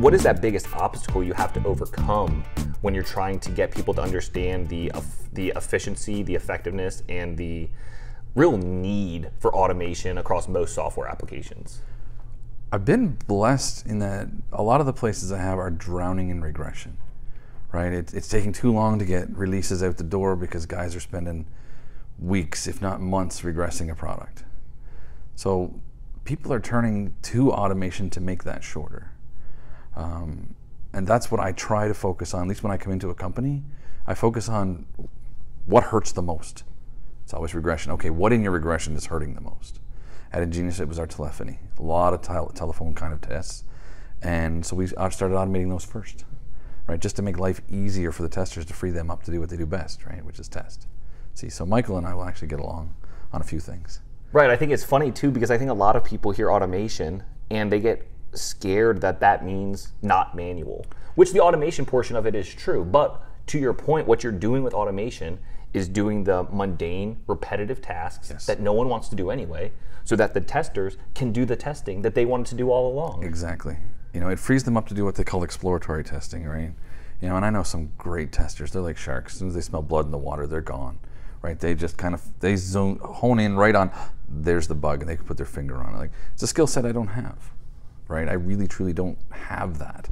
What is that biggest obstacle you have to overcome when you're trying to get people to understand the efficiency, the effectiveness, and the real need for automation across most software applications? I've been blessed in that a lot of the places I have are drowning in regression, right? It's taking too long to get releases out the door because guys are spending weeks, if not months, regressing a product. So people are turning to automation to make that shorter. And that's what I try to focus on, at least when I come into a company. I focus on what hurts the most. It's always regression. Okay, what in your regression is hurting the most? At InGenius, it was our telephony. A lot of telephone kind of tests. And so we started automating those first, right? Just to make life easier for the testers, to free them up to do what they do best, right? Which is test. See, so Michael and I will actually get along on a few things. Right, I think it's funny too, because I think a lot of people hear automation and they get scared that that means not manual, which the automation portion of it is true. But to your point, what you're doing with automation is doing the mundane, repetitive tasks that no one wants to do anyway, so that the testers can do the testing that they wanted to do all along. Exactly. You know, it frees them up to do what they call exploratory testing, right? You know, and I know some great testers. They're like sharks. As soon as they smell blood in the water, they're gone, right? They just kind of, they hone in right on, there's the bug, and they can put their finger on it. Like, it's a skill set I don't have, right? I really, truly don't have that.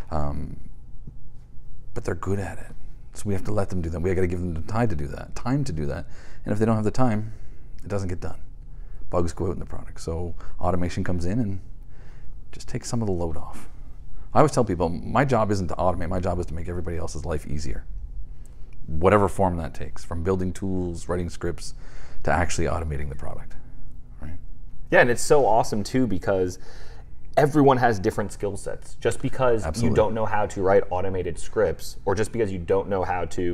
But they're good at it. So we have to let them do that. We got to give them the time to do that. And if they don't have the time, it doesn't get done. Bugs go out in the product. So automation comes in and just takes some of the load off. I always tell people, my job isn't to automate. My job is to make everybody else's life easier. Whatever form that takes, from building tools, writing scripts, to actually automating the product, right? Yeah, and it's so awesome too, because everyone has different skill sets. Just because you don't know how to write automated scripts, or just because you don't know how to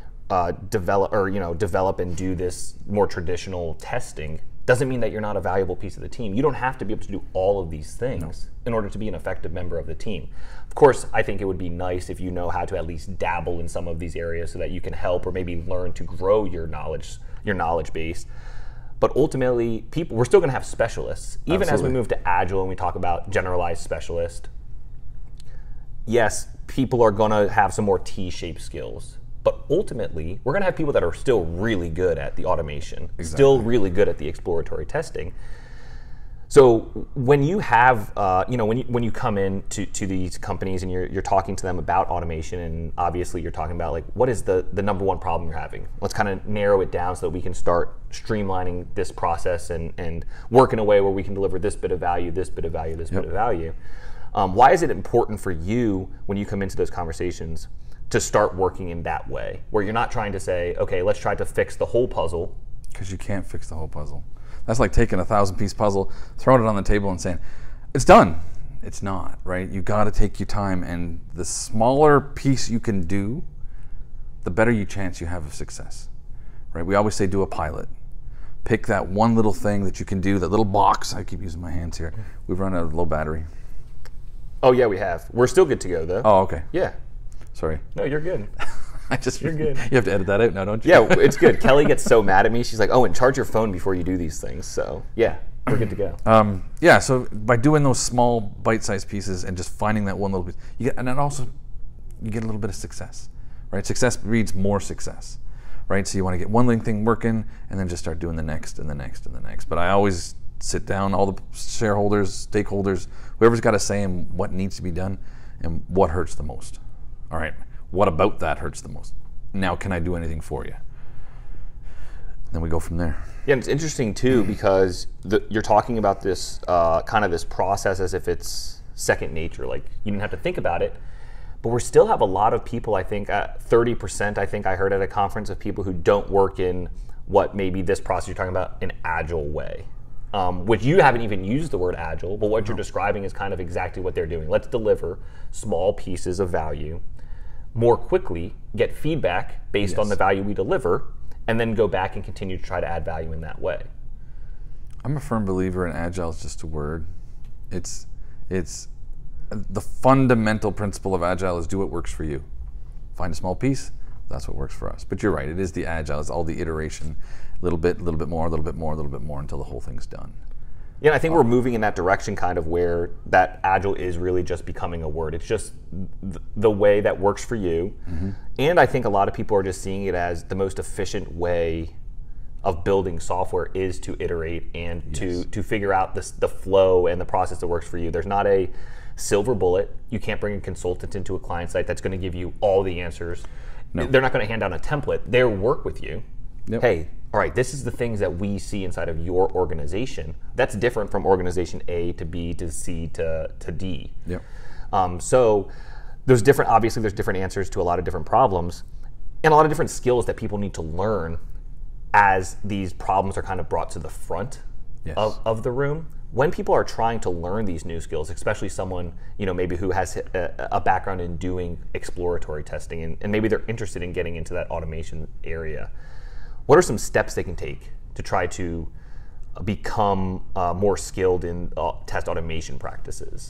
develop and do this more traditional testing, doesn't mean that you're not a valuable piece of the team. You don't have to be able to do all of these things in order to be an effective member of the team. Of course, I think it would be nice if you know how to at least dabble in some of these areas so that you can help or maybe learn to grow your knowledge base. But ultimately, we're still going to have specialists. Even as we move to Agile and we talk about generalized specialist, yes, people are going to have some more T-shaped skills. But ultimately, we're going to have people that are still really good at the automation, still really good at the exploratory testing. So when you have, when you come in to these companies and you're talking to them about automation, and obviously you're talking about, like, what is the number one problem you're having? Let's kind of narrow it down so that we can start streamlining this process and work in a way where we can deliver this bit of value, this bit of value, this bit of value. Why is it important for you, when you come into those conversations, to start working in that way, where you're not trying to say, okay, let's try to fix the whole puzzle? Because you can't fix the whole puzzle. That's like taking a 1,000-piece puzzle, throwing it on the table and saying, it's done. It's not, right? You got to take your time, and the smaller piece you can do, the better chance you have of success, right? We always say do a pilot. Pick that one little thing that you can do, that little box. I keep using my hands here. We've run out of low battery. Oh yeah, we have. We're still good to go though. Oh, okay. Yeah. Sorry. No, you're good. You're good. You have to edit that out now, don't you? Yeah, it's good. Kelly gets so mad at me. She's like, "Owen, charge your phone before you do these things." So yeah, we're good to go. Yeah. So by doing those small, bite-sized pieces and just finding that one little piece, and then also you get a little bit of success, right? Success breeds more success, right? So you want to get one thing working, and then just start doing the next and the next and the next. But I always sit down, all the shareholders, stakeholders, whoever's got a say in what needs to be done and what hurts the most. All right, what about that hurts the most? Now, can I do anything for you? Then we go from there. Yeah, and it's interesting too, because you're talking about this kind of this process as if it's second nature. Like, you didn't have to think about it. But we still have a lot of people, I think, 30%, I think I heard at a conference, of people who don't work in what maybe this process you're talking about, an agile way. Which you haven't even used the word agile, but what you're describing is kind of exactly what they're doing. Let's deliver small pieces of value more quickly, get feedback based on the value we deliver, and then go back and continue to try to add value in that way. I'm a firm believer in agile is just a word. It's the fundamental principle of agile is do what works for you. Find a small piece, that's what works for us. But you're right, it is the agile, it's all the iteration, a little bit more, a little bit more, a little bit more, until the whole thing's done. Yeah, I think we're moving in that direction kind of where that agile is really just becoming a word. It's just the way that works for you. And I think a lot of people are just seeing it as the most efficient way of building software is to iterate and to figure out the flow and the process that works for you. There's not a silver bullet. You can't bring a consultant into a client site that's going to give you all the answers. No. They're not going to hand down a template. They'll work with you. Yep. Hey, all right, this is the things that we see inside of your organization. That's different from organization A to B to C to D. Yep. So there's obviously there's different answers to a lot of different problems and a lot of different skills that people need to learn as these problems are kind of brought to the front of the room. When people are trying to learn these new skills, especially someone, maybe who has a background in doing exploratory testing and maybe they're interested in getting into that automation area, what are some steps they can take to try to become more skilled in test automation practices?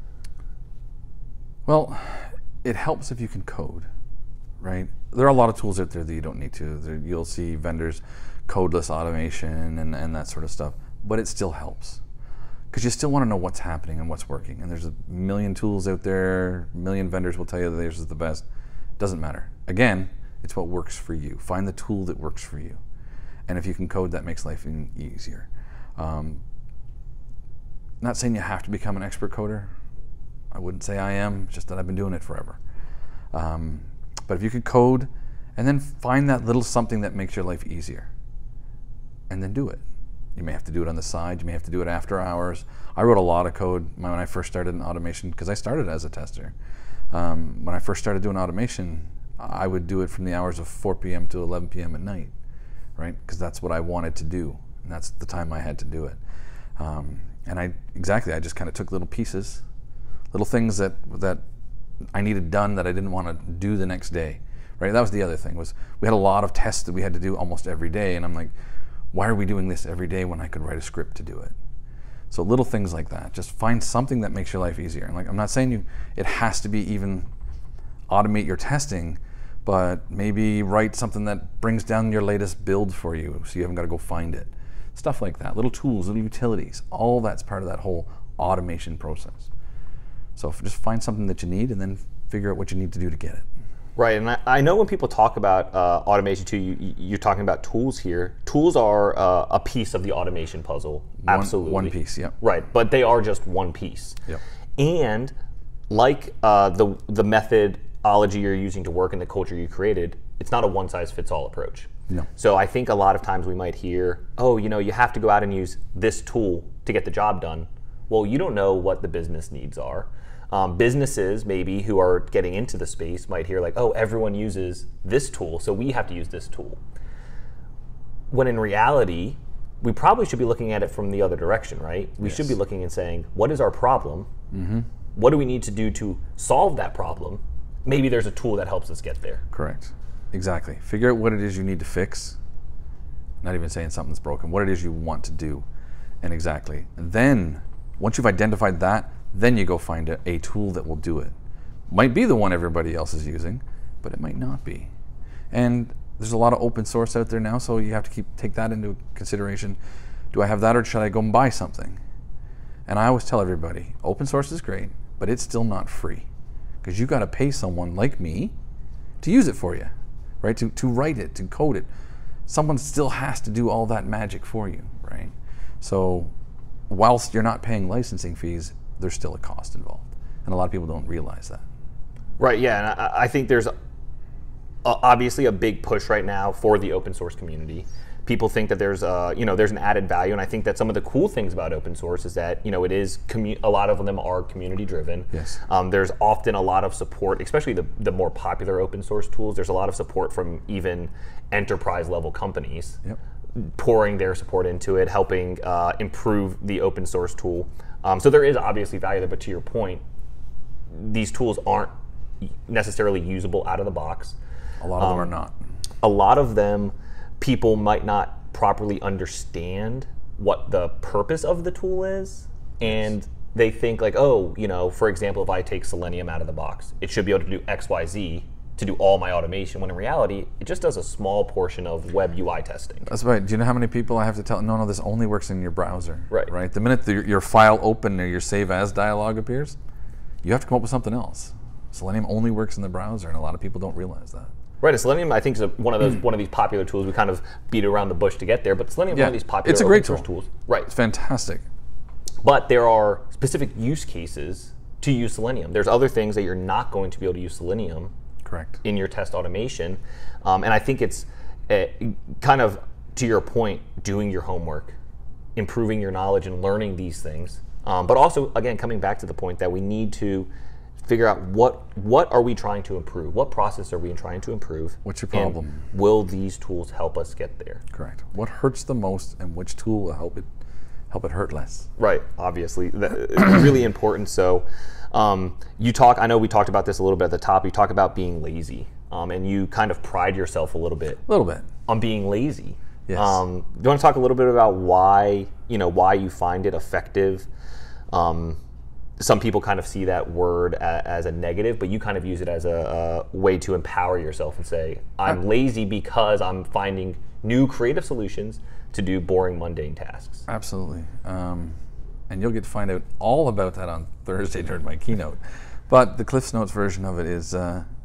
Well, it helps if you can code, right? There are a lot of tools out there that you don't need to. You'll see vendors codeless automation and that sort of stuff, but it still helps because you still want to know what's happening and what's working. And there's a million tools out there, a million vendors will tell you that theirs is the best. Doesn't matter. Again, it's what works for you. Find the tool that works for you. And if you can code, that makes life even easier. Not saying you have to become an expert coder. I wouldn't say I am, just that I've been doing it forever. But if you could code and then find that little something that makes your life easier and then do it. You may have to do it on the side, you may have to do it after hours. I wrote a lot of code when I first started in automation because I started as a tester. When I first started doing automation, I would do it from the hours of 4 p.m. to 11 p.m. at night, right? Because that's what I wanted to do, and that's the time I had to do it. And I just kind of took little pieces, little things that I needed done that I didn't want to do the next day, right? That was the other thing, was we had a lot of tests that we had to do almost every day, and I'm like, why are we doing this every day when I could write a script to do it? So little things like that. Just find something that makes your life easier. And like, I'm not saying it has to be even automate your testing, but maybe write something that brings down your latest build for you so you haven't got to go find it. Stuff like that. Little tools, little utilities, all that's part of that whole automation process. So just find something that you need and then figure out what you need to do to get it. Right, and I know when people talk about automation too, you're talking about tools here. Tools are a piece of the automation puzzle, absolutely. One piece, yeah. Right, but they are just one piece. Yep. And like the methodology you're using to work and the culture you created, it's not a one-size-fits-all approach. No. So I think a lot of times we might hear, oh, you have to go out and use this tool to get the job done. Well, you don't know what the business needs are. Businesses maybe who are getting into the space might hear like, oh, everyone uses this tool, so we have to use this tool. When in reality, we probably should be looking at it from the other direction, right? We should be looking and saying, what is our problem? Mm-hmm. What do we need to do to solve that problem? Maybe there's a tool that helps us get there. Correct. Exactly. Figure out what it is you need to fix. Not even saying something's broken. What it is you want to do. And then, once you've identified that, then you go find a tool that will do it. Might be the one everybody else is using, but it might not be. And there's a lot of open source out there now, so you have to take that into consideration. Do I have that, or should I go and buy something? And I always tell everybody, open source is great, but it's still not free. Because you got to pay someone like me to use it for you, right? To write it, to code it. Someone still has to do all that magic for you, right? So whilst you're not paying licensing fees, there's still a cost involved. And a lot of people don't realize that. Right, yeah, and I think there's obviously a big push right now for the open source community. People think that there's an added value, and I think that some of the cool things about open source is that it is a lot of them are community driven. Yes. There's often a lot of support, especially the more popular open source tools. There's a lot of support from even enterprise level companies. Yep. Pouring their support into it, helping improve the open source tool. So there is obviously value there, but to your point, these tools aren't necessarily usable out of the box. A lot of them are not. A lot of them, people might not properly understand what the purpose of the tool is, and they think like, oh, for example, if I take Selenium out of the box, it should be able to do X, Y, Z, to do all my automation, when in reality, it just does a small portion of web UI testing. That's right. Do you know how many people I have to tell, no, this only works in your browser? Right. Right? The minute your file open or your save as dialog appears, you have to come up with something else. Selenium only works in the browser, and a lot of people don't realize that. Right, and Selenium, I think, is one of these popular tools. We kind of beat around the bush to get there, but Selenium is one of these popular open source tools. Right. It's fantastic. But there are specific use cases to use Selenium. There's other things that you're not going to be able to use Selenium in your test automation. And I think it's kind of, to your point, doing your homework, improving your knowledge and learning these things. But also, again, coming back to the point that we need to figure out what are we trying to improve? What process are we trying to improve? What's your problem? And will these tools help us get there? Correct. What hurts the most, and which tool will help it hurt less? Right, obviously. It's really important. So I know we talked about this a little bit at the top. You talk about being lazy, and you kind of pride yourself a little bit on being lazy. Yes. Do you want to talk a little bit about why you find it effective? Some people kind of see that word as a negative, but you kind of use it as a way to empower yourself and say, I'm lazy because I'm finding new creative solutions to do boring, mundane tasks. Absolutely. And you'll get to find out all about that on Thursday during my keynote. But the Cliff's Notes version of it is,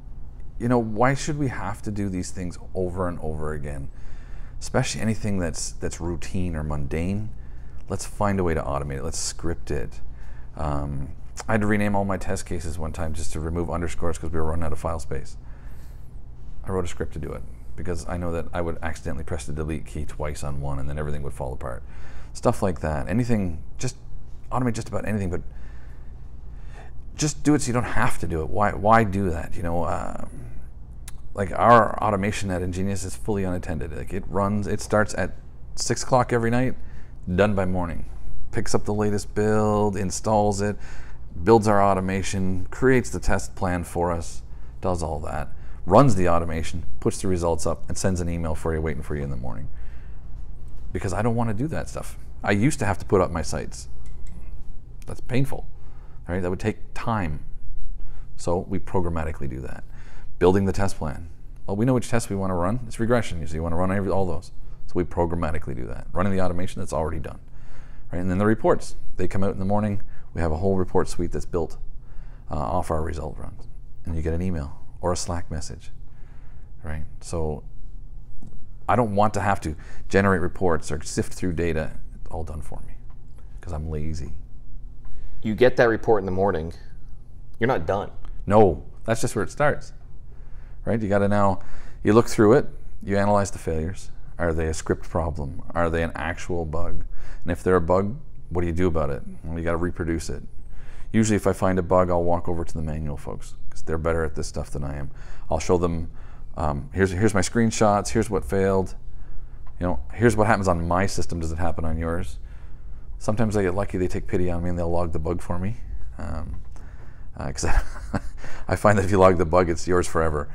why should we have to do these things over and over again? Especially anything that's routine or mundane. Let's find a way to automate it. Let's script it. I had to rename all my test cases one time just to remove underscores because we were running out of file space. I wrote a script to do it because I know that I would accidentally press the delete key twice on one and then everything would fall apart. Stuff like that. Anything, just automate just about anything, but just do it so you don't have to do it. Why do that? Like our automation at InGenius is fully unattended. Like it starts at 6 o'clock every night, done by morning. Picks up the latest build, installs it, builds our automation, creates the test plan for us, does all that, runs the automation, puts the results up, and sends an email for you waiting for you in the morning. Because I don't want to do that stuff. I used to have to put up my sites. That's painful, right? That would take time. So we programmatically do that. Building the test plan. Well, we know which tests we want to run. It's regression. You want to run all those. So we programmatically do that. Running the automation that's already done. Right? And then the reports. They come out in the morning. We have a whole report suite that's built off our result runs. And you get an email or a Slack message. Right? So I don't want to have to generate reports or sift through data. It's all done for me because I'm lazy. You get that report in the morning. You're not done. No, that's just where it starts. Right? You got to you look through it. You analyze the failures. Are they a script problem? Are they an actual bug? And if they're a bug, what do you do about it? Well, you got to reproduce it. Usually if I find a bug, I'll walk over to the manual folks because they're better at this stuff than I am. I'll show them, here's my screenshots, here's what failed. Here's what happens on my system. Does it happen on yours? Sometimes I get lucky, they take pity on me and they'll log the bug for me. Because I find that if you log the bug, it's yours forever.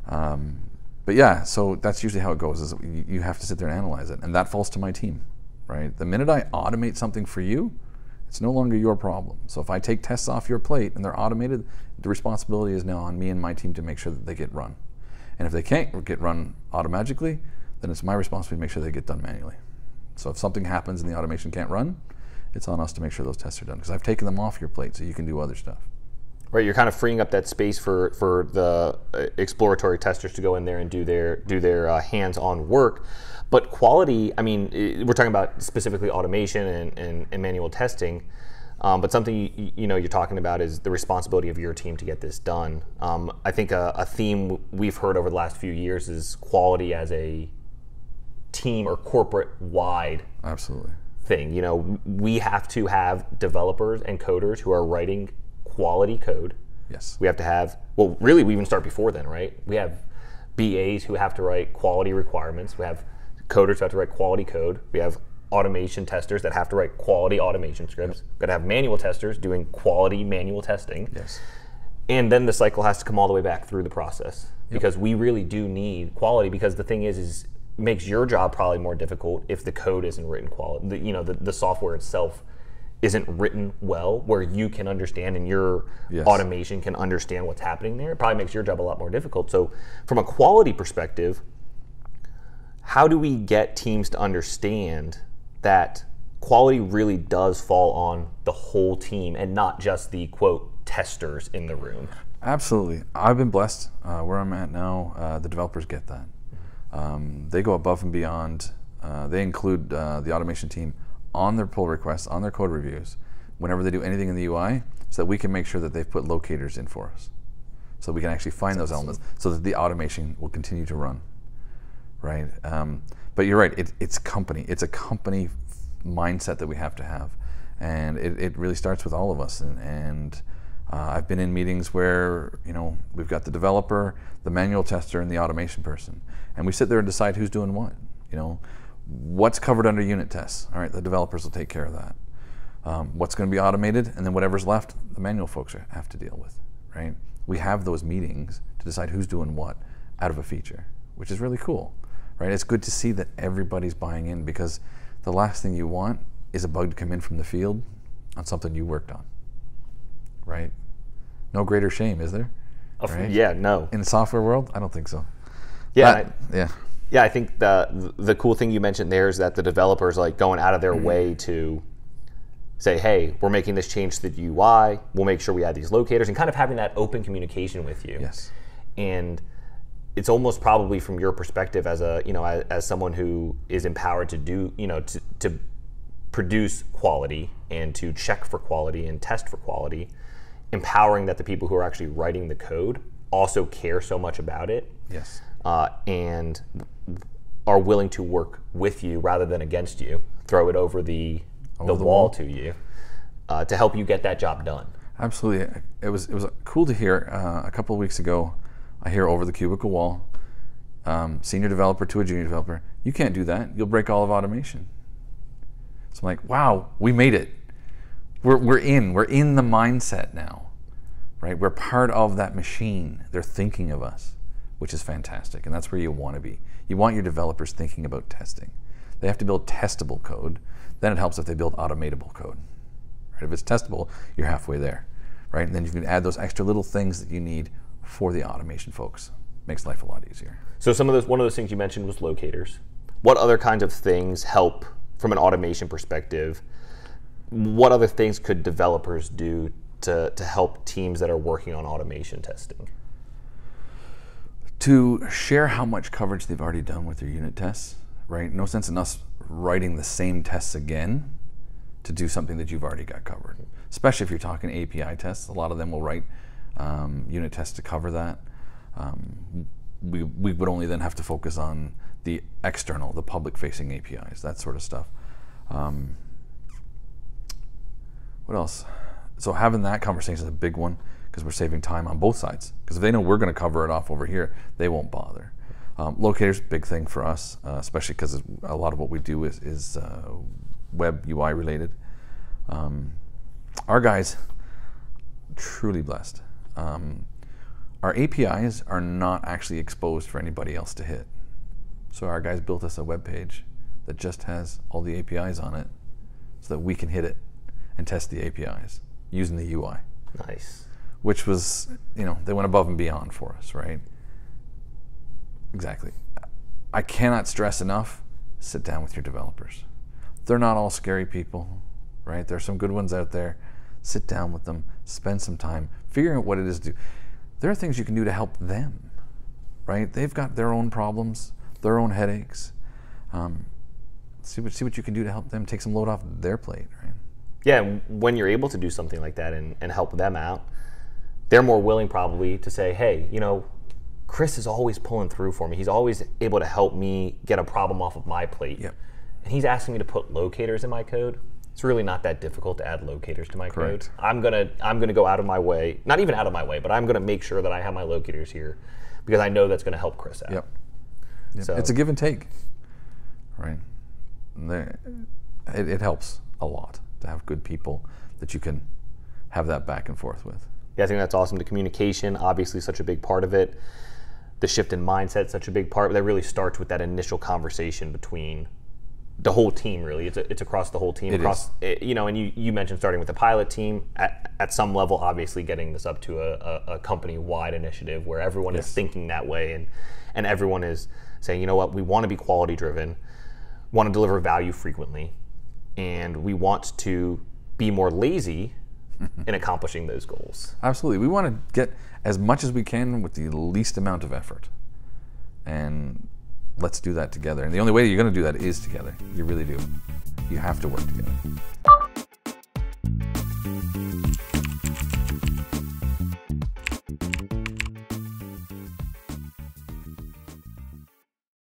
But yeah, so that's usually how it goes, is you have to sit there and analyze it. And that falls to my team, right? The minute I automate something for you, it's no longer your problem. So if I take tests off your plate and they're automated, the responsibility is now on me and my team to make sure that they get run. And if they can't get run automatically, then it's my responsibility to make sure they get done manually. So if something happens and the automation can't run, it's on us to make sure those tests are done because I've taken them off your plate so you can do other stuff. Right, you're kind of freeing up that space for the exploratory testers to go in there and do their hands-on work. But quality, I mean, we're talking about specifically automation and manual testing, but something you're talking about is the responsibility of your team to get this done. I think a theme we've heard over the last few years is quality as a team or corporate-wide Absolutely. thing. We have to have developers and coders who are writing quality code. Yes. We have to have, well, really we even start before then, right? We have BAs who have to write quality requirements. We have coders who have to write quality code. We have automation testers that have to write quality automation scripts. Yep. We've got to have manual testers doing quality manual testing. Yes. And then the cycle has to come all the way back through the process because we really do need quality because the thing is makes your job probably more difficult if the code isn't written quality. The software itself isn't written well, where you can understand and your Yes. automation can understand what's happening there, it probably makes your job a lot more difficult. So from a quality perspective, how do we get teams to understand that quality really does fall on the whole team and not just the, quote, testers in the room? Absolutely. I've been blessed where I'm at now. The developers get that. They go above and beyond. They include the automation team on their pull requests, on their code reviews, whenever they do anything in the UI, so that we can make sure that they've put locators in for us. So we can actually find those elements so that the automation will continue to run, right? But you're right, it's company. It's a company mindset that we have to have. And it really starts with all of us. And I've been in meetings where, we've got the developer, the manual tester, and the automation person. And we sit there and decide who's doing what. What's covered under unit tests? All right, the developers will take care of that. What's going to be automated, and then whatever's left, the manual folks have to deal with, right? We have those meetings to decide who's doing what out of a feature, which is really cool, right? It's good to see that everybody's buying in, because the last thing you want is a bug to come in from the field on something you worked on, right? No greater shame, is there? Right? Yeah, no. In the software world, I don't think so. Yeah, yeah. Yeah, I think the cool thing you mentioned there is that the developers like going out of their way to say, hey, we're making this change to the UI, we'll make sure we add these locators, and kind of having that open communication with you. Yes. And it's almost probably from your perspective as a, as someone who is empowered to do, to produce quality and to check for quality and test for quality, empowering that the people who are actually writing the code also care so much about it. Yes. And are willing to work with you rather than against you, throw it over the wall to you to help you get that job done. Absolutely. It was cool to hear a couple of weeks ago. I hear over the cubicle wall, senior developer to a junior developer, you can't do that. You'll break all of automation. So I'm like, wow, we made it. We're in the mindset now, right? We're part of that machine. They're thinking of us, which is fantastic. And that's where you want to be. You want your developers thinking about testing. They have to build testable code. Then it helps if they build automatable code. Right? If it's testable, you're halfway there, right? And then you can add those extra little things that you need for the automation folks. Makes life a lot easier. So one of those things you mentioned was locators. What other kinds of things help from an automation perspective? What other things could developers do to help teams that are working on automation testing? To share how much coverage they've already done with their unit tests, right? No sense in us writing the same tests again to do something that you've already got covered. Especially if you're talking API tests, a lot of them will write unit tests to cover that. We would only then have to focus on the external, the public-facing APIs, that sort of stuff. What else? So having that conversation is a big one, because we're saving time on both sides. Because if they know we're going to cover it off over here, they won't bother. Locators, big thing for us, especially because a lot of what we do is web UI related. Our guys, truly blessed. Our APIs are not actually exposed for anybody else to hit. So our guys built us a web page that just has all the APIs on it so that we can hit it and test the APIs using the UI. Nice. Which was, they went above and beyond for us, right? Exactly. I cannot stress enough, sit down with your developers. They're not all scary people, right? There's some good ones out there. Sit down with them, spend some time figuring out what it is to do. There are things you can do to help them, right? They've got their own problems, their own headaches. See what you can do to help them take some load off their plate, right? Yeah, when you're able to do something like that and help them out, they're more willing probably to say, hey, Chris is always pulling through for me. He's always able to help me get a problem off of my plate. Yep. And he's asking me to put locators in my code. It's really not that difficult to add locators to my Correct. code. I'm gonna go out of my way, not even out of my way, but I'm gonna make sure that I have my locators here because I know that's gonna help Chris out. Yep. So, it's a give and take, right? It helps a lot to have good people that you can have that back and forth with. Yeah, I think that's awesome. The communication, obviously such a big part of it. The shift in mindset, such a big part. That really starts with that initial conversation between the whole team, really. It's across the whole team. It across, you know, and you mentioned starting with the pilot team. At some level, obviously getting this up to a company-wide initiative where everyone is thinking that way, and everyone is saying, you know what, we want to be quality-driven, want to deliver value frequently, and we want to be more lazy in accomplishing those goals. Absolutely. We want to get as much as we can with the least amount of effort. And let's do that together. And the only way you're going to do that is together. You really do. You have to work together.